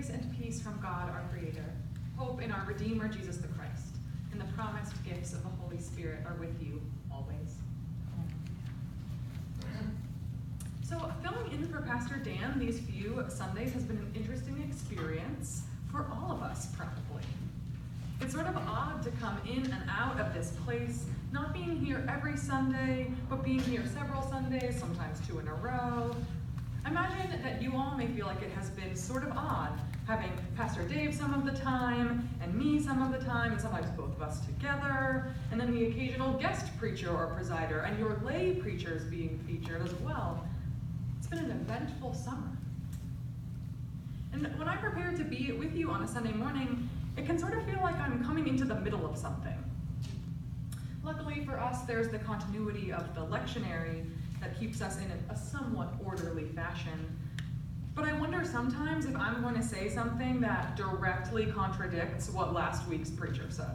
Grace and peace from God, our Creator, hope in our Redeemer, Jesus the Christ, and the promised gifts of the Holy Spirit are with you always. So filling in for Pastor Dan these few Sundays has been an interesting experience for all of us, probably. It's sort of odd to come in and out of this place, not being here every Sunday, but being here several Sundays, sometimes 2 in a row. Imagine that you all may feel like it has been sort of odd, having Pastor Dave some of the time, and me some of the time, and sometimes both of us together, and then the occasional guest preacher or presider, and your lay preachers being featured as well. It's been an eventful summer. And when I prepare to be with you on a Sunday morning, it can sort of feel like I'm coming into the middle of something. Luckily for us, there's the continuity of the lectionary that keeps us in a somewhat orderly fashion. But I wonder sometimes if I'm going to say something that directly contradicts what last week's preacher said.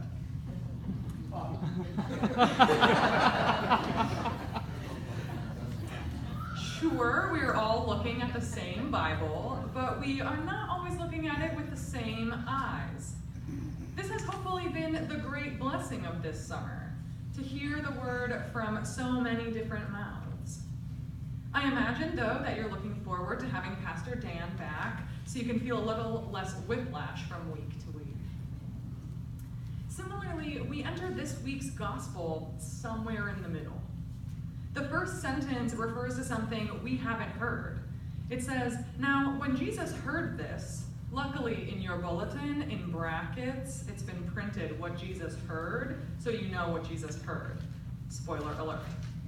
Sure, we're all looking at the same Bible, but we are not always looking at it with the same eyes. This has hopefully been the great blessing of this summer, to hear the word from so many different mouths. I imagine, though, that you're looking forward to having Pastor Dan back so you can feel a little less whiplash from week to week. Similarly, we enter this week's gospel somewhere in the middle. The first sentence refers to something we haven't heard. It says, "Now, when Jesus heard this," luckily in your bulletin, in brackets, it's been printed what Jesus heard, so you know what Jesus heard. Spoiler alert.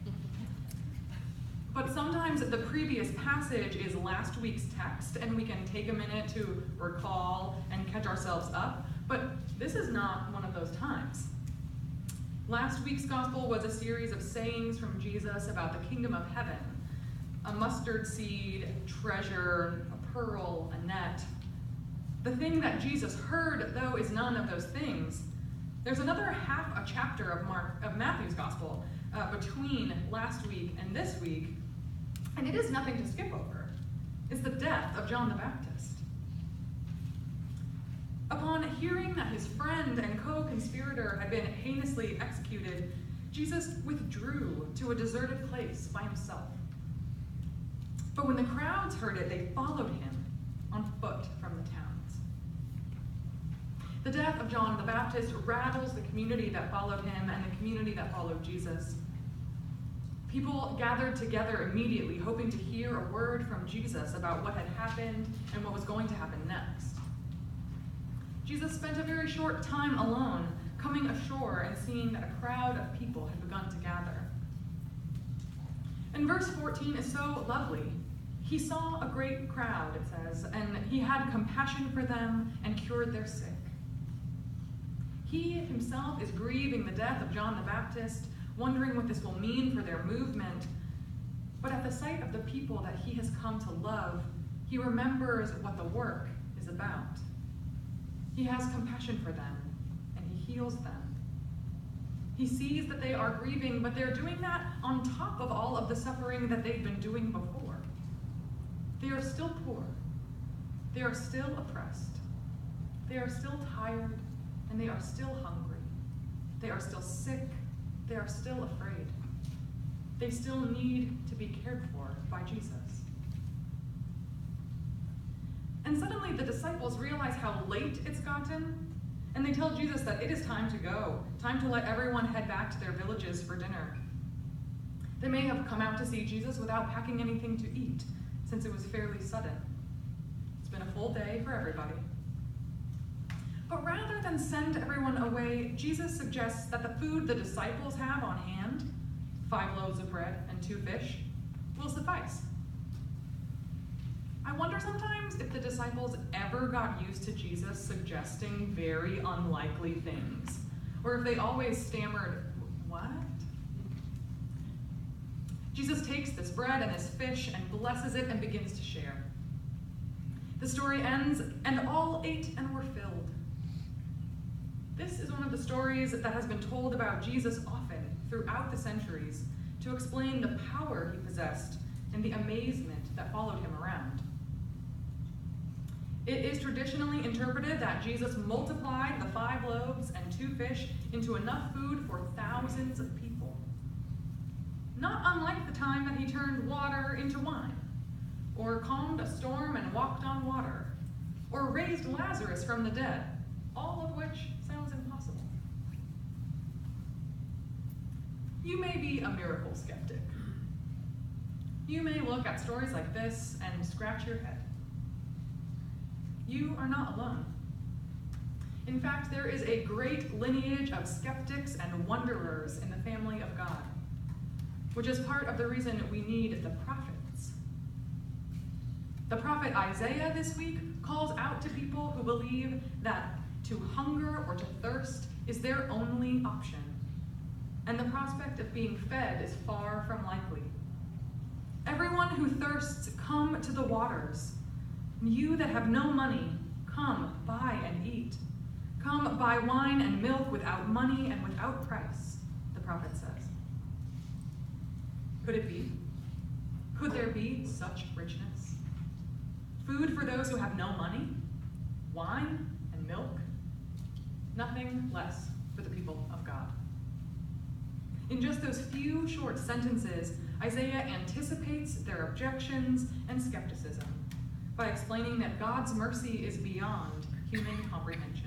But sometimes the previous passage is last week's text, and we can take a minute to recall and catch ourselves up, but this is not one of those times. Last week's gospel was a series of sayings from Jesus about the kingdom of heaven. A mustard seed, treasure, a pearl, a net. The thing that Jesus heard, though, is none of those things. There's another half a chapter of Matthew's gospel between last week and this week, and it is nothing to skip over. It's the death of John the Baptist. Upon hearing that his friend and co-conspirator had been heinously executed, Jesus withdrew to a deserted place by himself. But when the crowds heard it, they followed him on foot from the towns. The death of John the Baptist rattles the community that followed him and the community that followed Jesus. People gathered together immediately, hoping to hear a word from Jesus about what had happened and what was going to happen next. Jesus spent a very short time alone, coming ashore and seeing that a crowd of people had begun to gather. And verse 14 is so lovely. He saw a great crowd, it says, and he had compassion for them and cured their sick. He himself is grieving the death of John the Baptist, wondering what this will mean for their movement. But at the sight of the people that he has come to love, he remembers what the work is about. He has compassion for them, and he heals them. He sees that they are grieving, but they're doing that on top of all of the suffering that they've been doing before. They are still poor. They are still oppressed. They are still tired, and they are still hungry. They are still sick. They are still afraid. They still need to be cared for by Jesus. And suddenly the disciples realize how late it's gotten, and they tell Jesus that it is time to go, time to let everyone head back to their villages for dinner. They may have come out to see Jesus without packing anything to eat, since it was fairly sudden. It's been a full day for everybody. But rather than send everyone away, Jesus suggests that the food the disciples have on hand, 5 loaves of bread and 2 fish, will suffice. I wonder sometimes if the disciples ever got used to Jesus suggesting very unlikely things, or if they always stammered, "What?" Jesus takes this bread and this fish and blesses it and begins to share. The story ends, and all ate and were filled. This is one of the stories that has been told about Jesus often throughout the centuries to explain the power he possessed and the amazement that followed him around. It is traditionally interpreted that Jesus multiplied the 5 loaves and 2 fish into enough food for thousands of people. Not unlike the time that he turned water into wine, or calmed a storm and walked on water, or raised Lazarus from the dead, all of which sounds impossible. You may be a miracle skeptic. You may look at stories like this and scratch your head. You are not alone. In fact, there is a great lineage of skeptics and wanderers in the family of God, which is part of the reason we need the prophets. The prophet Isaiah this week calls out to people who believe that to hunger or to thirst is their only option, and the prospect of being fed is far from likely. Everyone who thirsts, come to the waters. You that have no money, come, buy and eat. Come, buy wine and milk without money and without price, the prophet says. Could it be? Could there be such richness? Food for those who have no money? Wine and milk? Nothing less for the people of God. In just those few short sentences, Isaiah anticipates their objections and skepticism by explaining that God's mercy is beyond human comprehension.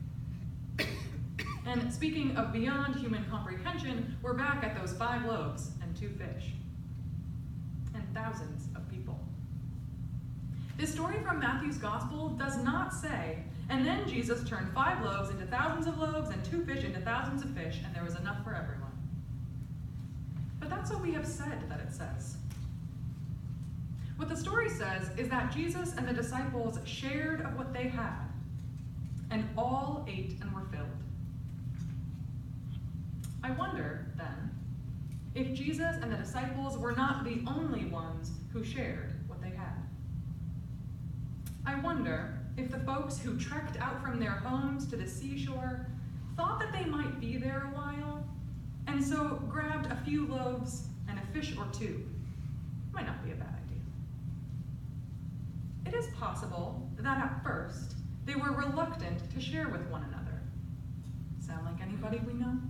And speaking of beyond human comprehension, we're back at those 5 loaves and 2 fish, and thousands of people. This story from Matthew's gospel does not say, and then Jesus turned 5 loaves into thousands of loaves and 2 fish into thousands of fish, and there was enough for everyone. But that's what we have said that it says. What the story says is that Jesus and the disciples shared of what they had, and all ate and were filled. I wonder, then, if Jesus and the disciples were not the only ones who shared what they had. I wonder if the folks who trekked out from their homes to the seashore thought that they might be there a while, and so grabbed a few loaves and a fish or 2. Might not be a bad idea. It is possible that at first they were reluctant to share with one another. Sound like anybody we know?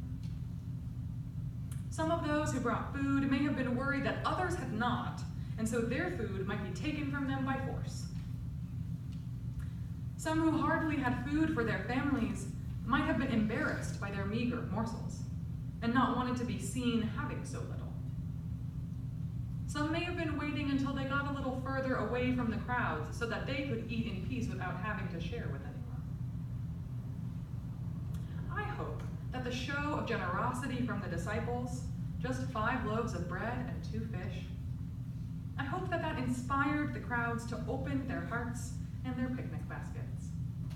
Some of those who brought food may have been worried that others had not, and so their food might be taken from them by force. Some who hardly had food for their families might have been embarrassed by their meager morsels, and not wanted to be seen having so little. Some may have been waiting until they got a little further away from the crowds so that they could eat in peace without having to share with anyone. I hope that the show of generosity from the disciples, just 5 loaves of bread and 2 fish, I hope that that inspired the crowds to open their hearts and their picnic baskets.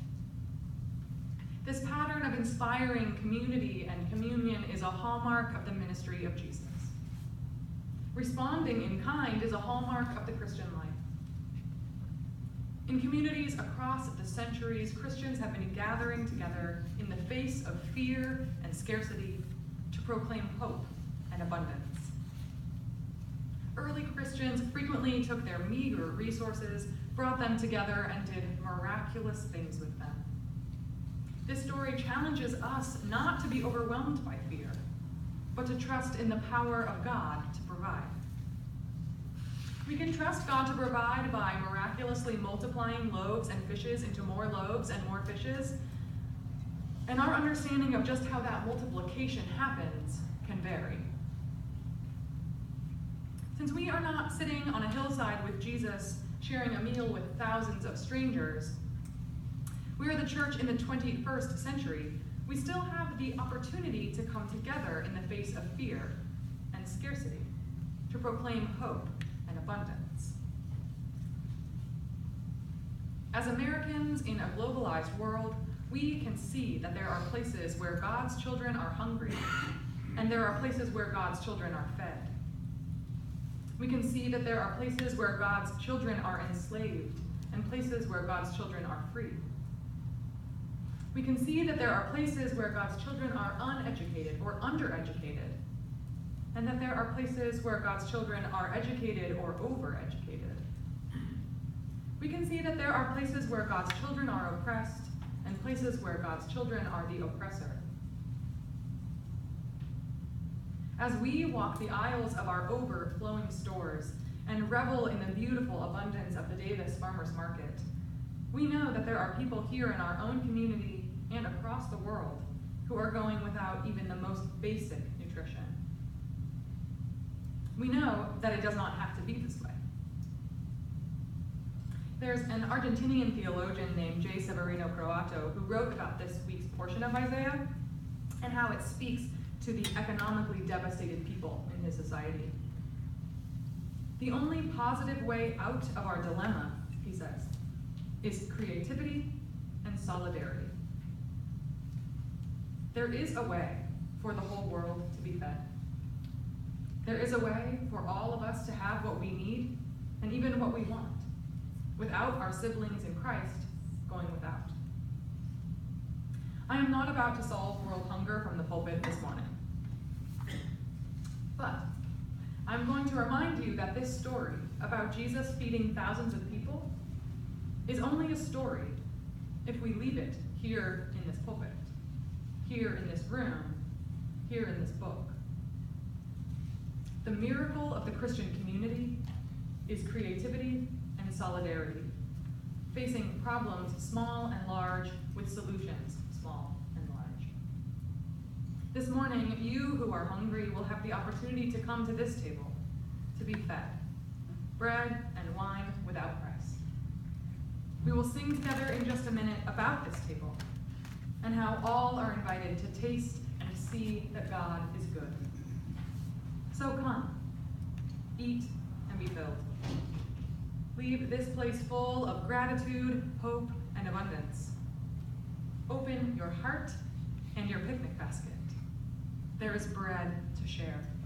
This pattern of inspiring community and communion is a hallmark of the ministry of Jesus. Responding in kind is a hallmark of the Christian life. In communities across the centuries, Christians have been gathering together in the face of fear and scarcity to proclaim hope and abundance. Early Christians frequently took their meager resources, brought them together, and did miraculous things with them. This story challenges us not to be overwhelmed by fear, but to trust in the power of God to provide. We can trust God to provide by miraculously multiplying loaves and fishes into more loaves and more fishes, and our understanding of just how that multiplication happens can vary. Since we are not sitting on a hillside with Jesus sharing a meal with thousands of strangers, we are the church in the 21st century. We still have the opportunity to come together in the face of fear and scarcity, to proclaim hope and abundance. As Americans in a globalized world, we can see that there are places where God's children are hungry, and there are places where God's children are fed. We can see that there are places where God's children are enslaved, and places where God's children are free. We can see that there are places where God's children are uneducated or undereducated, and that there are places where God's children are educated or overeducated. we can see that there are places where God's children are oppressed and places where God's children are the oppressor. As we walk the aisles of our overflowing stores and revel in the beautiful abundance of the Davis Farmers Market, we know that there are people here in our own community and across the world who are going without even the most basic nutrition. We know that it does not have to be this way. There's an Argentinian theologian named J. Severino Croato who wrote about this week's portion of Isaiah and how it speaks to the economically devastated people in his society. The only positive way out of our dilemma, he says, is creativity and solidarity. There is a way for the whole world to be fed. There is a way for all of us to have what we need and even what we want, without our siblings in Christ going without. I am not about to solve world hunger from the pulpit this morning. But I'm going to remind you that this story about Jesus feeding thousands of people is only a story if we leave it here in this pulpit, here in this room, here in this book. The miracle of the Christian community is creativity and solidarity, facing problems small and large with solutions small and large. This morning, you who are hungry will have the opportunity to come to this table to be fed, bread and wine without price. We will sing together in just a minute about this table and how all are invited to taste and to see that God is good. So come, eat and be filled. Leave this place full of gratitude, hope, and abundance. Open your heart and your picnic basket. There is bread to share.